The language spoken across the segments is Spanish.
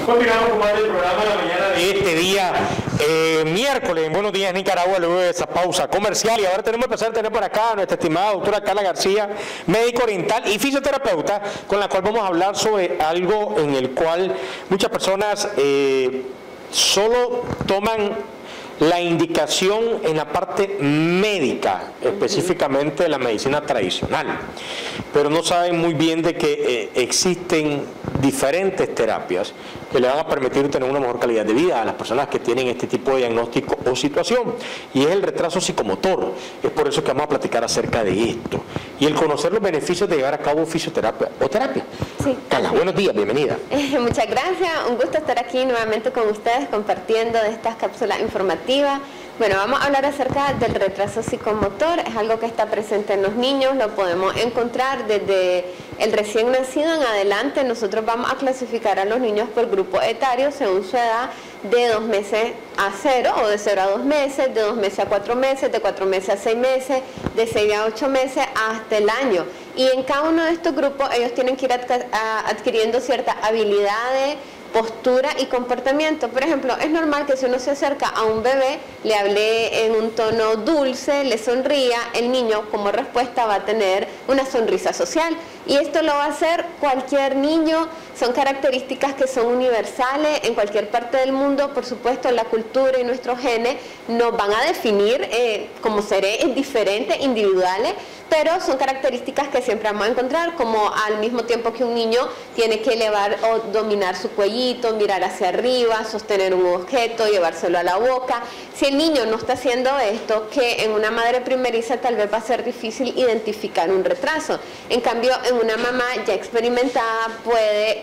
Continuamos con más del programa de la mañana de este día, miércoles, en Buenos Días Nicaragua, luego de esa pausa comercial. Y ahora tenemos el placer de tener por acá a nuestra estimada doctora Carla García, médico oriental y fisioterapeuta, con la cual vamos a hablar sobre algo en el cual muchas personas solo toman la indicación en la parte médica, específicamente de la medicina tradicional, pero no saben muy bien de que existen diferentes terapias que le van a permitir tener una mejor calidad de vida a las personas que tienen este tipo de diagnóstico o situación, y es el retraso psicomotor. Es por eso que vamos a platicar acerca de esto y el conocer los beneficios de llevar a cabo fisioterapia o terapia. Sí. Carla, buenos días, bienvenida. Muchas gracias, un gusto estar aquí nuevamente con ustedes compartiendo de estas cápsulas informativas. Bueno, vamos a hablar acerca del retraso psicomotor. Es algo que está presente en los niños, lo podemos encontrar desde el recién nacido en adelante. Nosotros vamos a clasificar a los niños por grupos etarios según su edad, de 2 meses a 0 o de 0 a 2 meses, de 2 meses a 4 meses, de 4 meses a 6 meses, de 6 a 8 meses hasta el año. Y en cada uno de estos grupos ellos tienen que ir adquiriendo ciertas habilidades, postura y comportamiento. Por ejemplo, es normal que si uno se acerca a un bebé, le hable en un tono dulce, le sonría, el niño como respuesta va a tener una sonrisa social. Y esto lo va a hacer cualquier niño. Son características que son universales en cualquier parte del mundo. Por supuesto, la cultura y nuestros genes nos van a definir como seres diferentes, individuales, pero son características que siempre vamos a encontrar, como al mismo tiempo que un niño tiene que elevar o dominar su cuellito, mirar hacia arriba, sostener un objeto, llevárselo a la boca. Si el niño no está haciendo esto, que en una madre primeriza tal vez va a ser difícil identificar un retraso. En cambio, en una mamá ya experimentada puede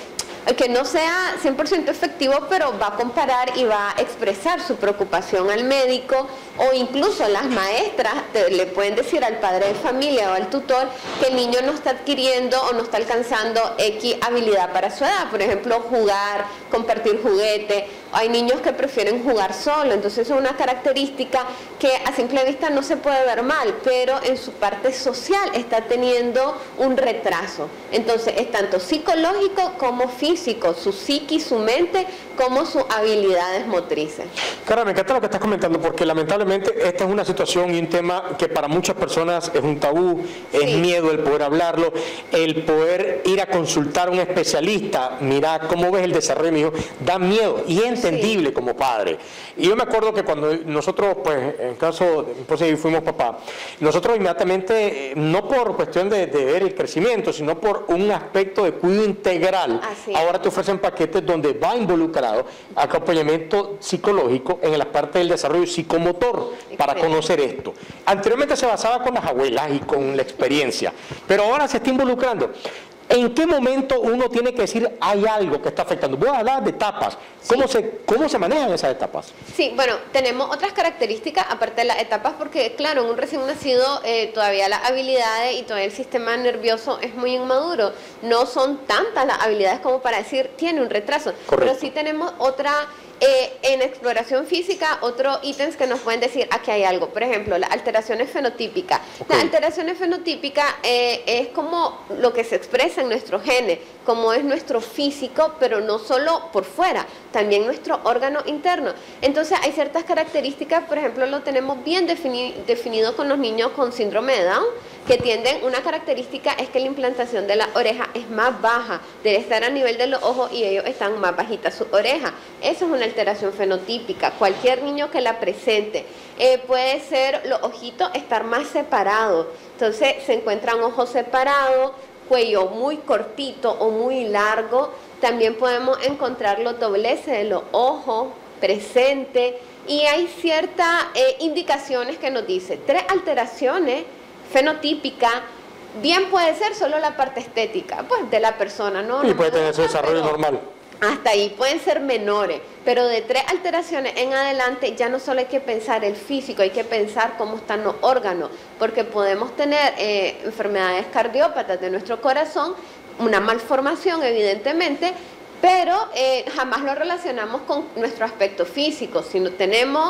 que no sea 100% efectivo, pero va a comparar y va a expresar su preocupación al médico, o incluso las maestras le pueden decir al padre de familia o al tutor que el niño no está adquiriendo o no está alcanzando X habilidad para su edad. Por ejemplo, jugar, compartir juguete. Hay niños que prefieren jugar solo, entonces es una característica que a simple vista no se puede ver mal, pero en su parte social está teniendo un retraso. Entonces es tanto psicológico como físico, su psiquis, su mente, como sus habilidades motrices. Cara, me encanta lo que estás comentando, porque lamentablemente esta es una situación y un tema que para muchas personas es un tabú, es miedo el poder hablarlo, el poder ir a consultar a un especialista. Mira, ¿cómo ves el desarrollo de mi hijo? Da miedo, y es entendible como padre. Y yo me acuerdo que cuando nosotros, pues, en caso de mi esposa y yo fuimos papá, nosotros inmediatamente, no por cuestión de ver el crecimiento, sino por un aspecto de cuidado integral, ahora te ofrecen paquetes donde va involucrado acompañamiento psicológico en la parte del desarrollo psicomotor para conocer esto. Anteriormente se basaba con las abuelas y con la experiencia, pero ahora se está involucrando. ¿En qué momento uno tiene que decir hay algo que está afectando? Voy a hablar de etapas. ¿Cómo se manejan esas etapas? Sí, bueno, tenemos otras características aparte de las etapas, porque claro, en un recién nacido todavía las habilidades y todavía el sistema nervioso es muy inmaduro. No son tantas las habilidades como para decir tiene un retraso. Correcto. Pero sí tenemos otra... en exploración física, otros ítems que nos pueden decir aquí hay algo. Por ejemplo, las alteraciones fenotípicas. Las alteraciones fenotípicas es como lo que se expresa en nuestros genes, como es nuestro físico, pero no solo por fuera, también nuestro órgano interno. Entonces hay ciertas características, por ejemplo, lo tenemos bien definido con los niños con síndrome de Down, que tienden, una característica es que la implantación de la oreja es más baja, debe estar a nivel de los ojos y ellos están más bajitas sus orejas. Eso es una alteración fenotípica. Cualquier niño que la presente, puede ser los ojitos estar más separados, entonces se encuentran ojos separados, cuello muy cortito o muy largo. También podemos encontrar los dobleces de los ojos presentes, y hay ciertas indicaciones que nos dicen 3 alteraciones fenotípicas. Bien puede ser solo la parte estética, pues, de la persona, ¿no? Y puede tener su desarrollo normal. Hasta ahí pueden ser menores, pero de 3 alteraciones en adelante ya no solo hay que pensar el físico, hay que pensar cómo están los órganos, porque podemos tener enfermedades cardiópatas de nuestro corazón, una malformación evidentemente, pero jamás lo relacionamos con nuestro aspecto físico. Si no tenemos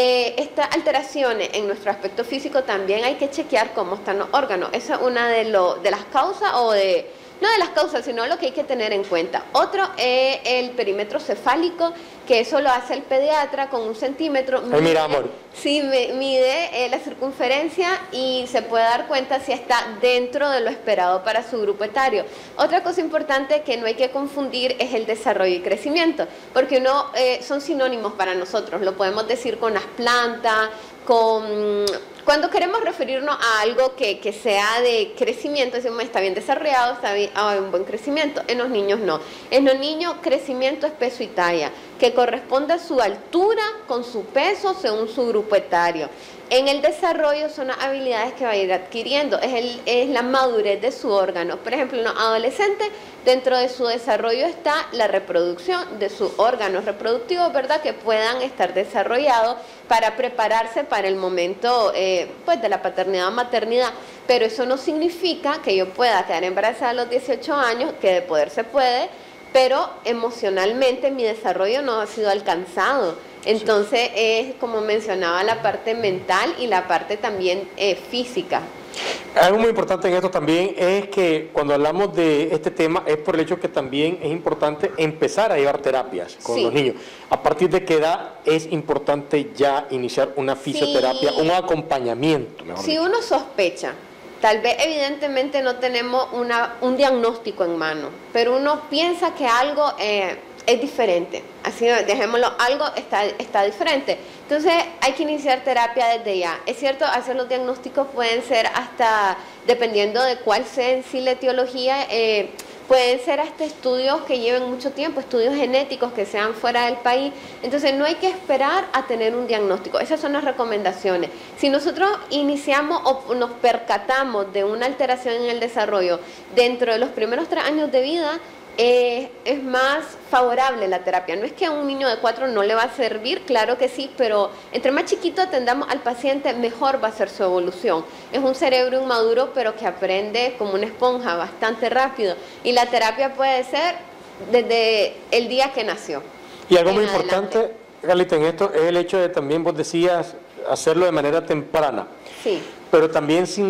estas alteraciones en nuestro aspecto físico, también hay que chequear cómo están los órganos. Esa es una de las causas o de no de las causas, sino lo que hay que tener en cuenta. Otro es el perímetro cefálico, que eso lo hace el pediatra con 1 centímetro. Ay, mira, amor. Sí, mide la circunferencia y se puede dar cuenta si está dentro de lo esperado para su grupo etario. Otra cosa importante que no hay que confundir es el desarrollo y crecimiento, porque son sinónimos para nosotros, lo podemos decir con las plantas, cuando queremos referirnos a algo que sea de crecimiento, decimos está bien desarrollado, hay un buen crecimiento. En los niños no. En los niños crecimiento es peso y talla, que corresponde a su altura con su peso según su grupo etario. En el desarrollo son las habilidades que va a ir adquiriendo, es la madurez de su órgano. Por ejemplo, en los adolescentes, dentro de su desarrollo está la reproducción de sus órganos reproductivos, ¿verdad? Que puedan estar desarrollados para prepararse para el momento pues de la paternidad o maternidad. Pero eso no significa que yo pueda quedar embarazada a los 18 años, que de poder se puede, pero emocionalmente mi desarrollo no ha sido alcanzado. Entonces es como mencionaba la parte mental y la parte también física. Algo muy importante en esto también es que cuando hablamos de este tema es por el hecho que también es importante empezar a llevar terapias con los niños. ¿A partir de qué edad es importante ya iniciar una fisioterapia, un acompañamiento? Si uno sospecha, tal vez evidentemente no tenemos un diagnóstico en mano, pero uno piensa que algo es diferente, así dejémoslo, algo está diferente. Entonces hay que iniciar terapia desde ya. Es cierto, hacer los diagnósticos pueden ser hasta, dependiendo de cuál sea en sí la etiología, pueden ser hasta estudios que lleven mucho tiempo, estudios genéticos que sean fuera del país. Entonces no hay que esperar a tener un diagnóstico. Esas son las recomendaciones. Si nosotros iniciamos o nos percatamos de una alteración en el desarrollo dentro de los primeros 3 años de vida, es más favorable la terapia. No es que a un niño de 4 no le va a servir, claro que sí, pero entre más chiquito atendamos al paciente, mejor va a ser su evolución. Es un cerebro inmaduro, pero que aprende como una esponja bastante rápido. Y la terapia puede ser desde el día que nació. Y algo muy importante, Carlita, en esto es el hecho de también, vos decías, hacerlo de manera temprana. Sí. Pero también sin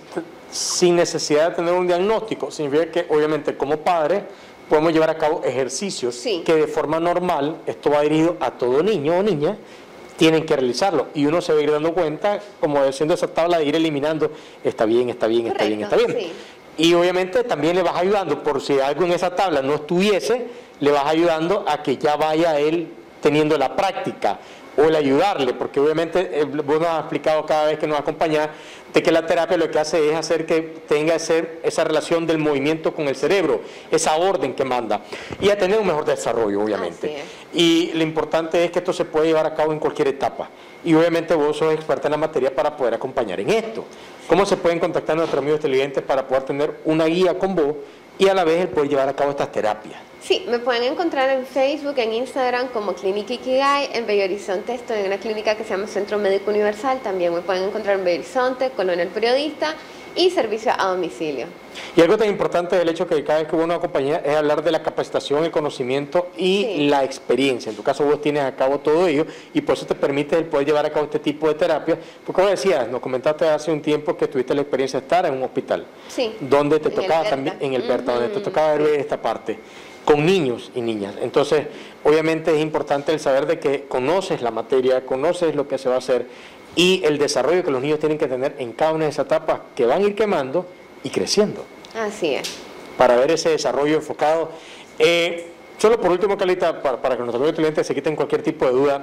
necesidad de tener un diagnóstico. Significa que, obviamente, como padre, podemos llevar a cabo ejercicios que de forma normal, esto va dirigido a todo niño o niña, tienen que realizarlo. Y uno se va a ir dando cuenta, como haciendo esa tabla de ir eliminando, está bien, está bien, está bien, está bien. Sí. Y obviamente también le vas ayudando, por si algo en esa tabla no estuviese, le vas ayudando a que ya vaya él teniendo la práctica, o el ayudarle, porque obviamente vos nos has explicado cada vez que nos acompañás de que la terapia lo que hace es hacer que tenga esa relación del movimiento con el cerebro, esa orden que manda, y a tener un mejor desarrollo, obviamente. Y lo importante es que esto se puede llevar a cabo en cualquier etapa, y obviamente vos sos experta en la materia para poder acompañar en esto. ¿Cómo se pueden contactar nuestros amigos televidentes para poder tener una guía con vos y a la vez el poder llevar a cabo estas terapias? Sí, me pueden encontrar en Facebook, en Instagram como Clínica Ikigai. En Bello Horizonte estoy en una clínica que se llama Centro Médico Universal. También me pueden encontrar en Bello Horizonte, Colonia El Periodista y servicio a domicilio. Y algo tan importante del hecho que cada vez que uno acompaña es hablar de la capacitación, el conocimiento y la experiencia. En tu caso vos tienes a cabo todo ello y por eso te permite el poder llevar a cabo este tipo de terapia. Porque como decías, nos comentaste hace un tiempo que tuviste la experiencia de estar en un hospital. Sí. Donde te tocaba también, en el Berta, donde te tocaba ver esta parte con niños y niñas. Entonces, obviamente es importante el saber de que conoces la materia, conoces lo que se va a hacer y el desarrollo que los niños tienen que tener en cada una de esas etapas que van a ir quemando y creciendo. Así es. Para ver ese desarrollo enfocado. Solo por último, Carlita, para que nuestros clientes se quiten cualquier tipo de duda,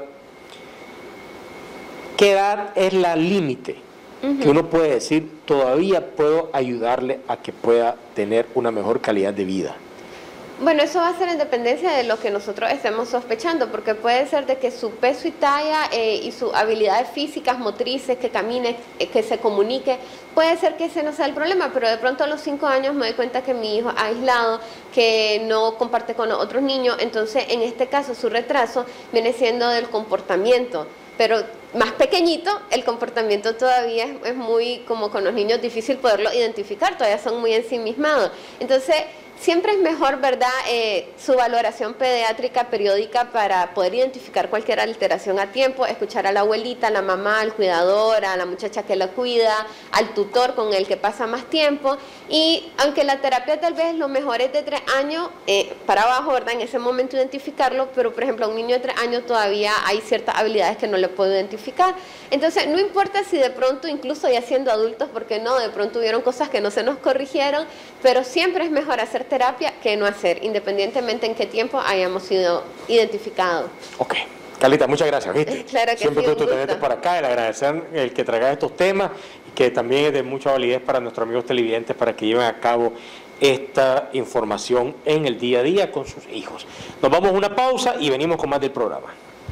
¿qué edad es la límite que uno puede decir, todavía puedo ayudarle a que pueda tener una mejor calidad de vida? Bueno, eso va a ser en dependencia de lo que nosotros estemos sospechando, porque puede ser de que su peso y talla y sus habilidades físicas, motrices, que camine, que se comunique, puede ser que ese no sea el problema, pero de pronto a los 5 años me doy cuenta que mi hijo ha aislado, que no comparte con otros niños, entonces en este caso su retraso viene siendo del comportamiento, pero más pequeñito, el comportamiento todavía es muy, como con los niños, difícil poderlo identificar, todavía son muy ensimismados. Entonces, siempre es mejor, ¿verdad?, su valoración pediátrica periódica para poder identificar cualquier alteración a tiempo, escuchar a la abuelita, a la mamá, al cuidador, a la muchacha que la cuida, al tutor con el que pasa más tiempo. Y aunque la terapia tal vez lo mejor es de 3 años para abajo, ¿verdad?, en ese momento identificarlo, pero por ejemplo a un niño de 3 años todavía hay ciertas habilidades que no le puedo identificar. Entonces no importa si de pronto, incluso ya siendo adultos, porque no, de pronto hubieron cosas que no se nos corrigieron, pero siempre es mejor hacer terapia que no hacer, independientemente en qué tiempo hayamos sido identificados. Ok. Carlita, muchas gracias, ¿viste? Claro que siempre sí, tú tenerte por acá, el agradecer el que traigas estos temas, que también es de mucha validez para nuestros amigos televidentes para que lleven a cabo esta información en el día a día con sus hijos. Nos vamos a una pausa y venimos con más del programa.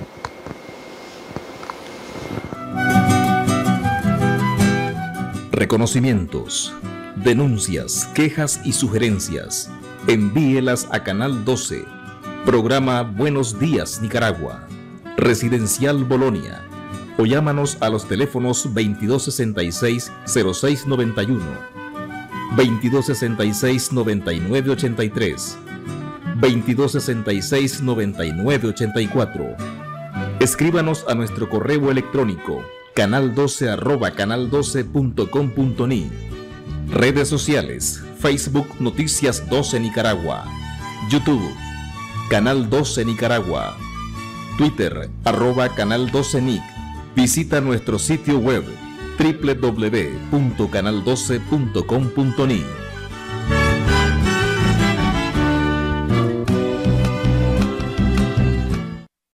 Reconocimientos, denuncias, quejas y sugerencias. Envíelas a Canal 12, programa Buenos Días Nicaragua, Residencial Bolonia, o llámanos a los teléfonos 2266-0691, 2266-9983, 2266-9984. Escríbanos a nuestro correo electrónico canal12@canal12.com.ni. Redes sociales: Facebook Noticias 12 Nicaragua, YouTube Canal 12 Nicaragua, Twitter @Canal 12 Nic. Visita nuestro sitio web www.canal12.com.ni.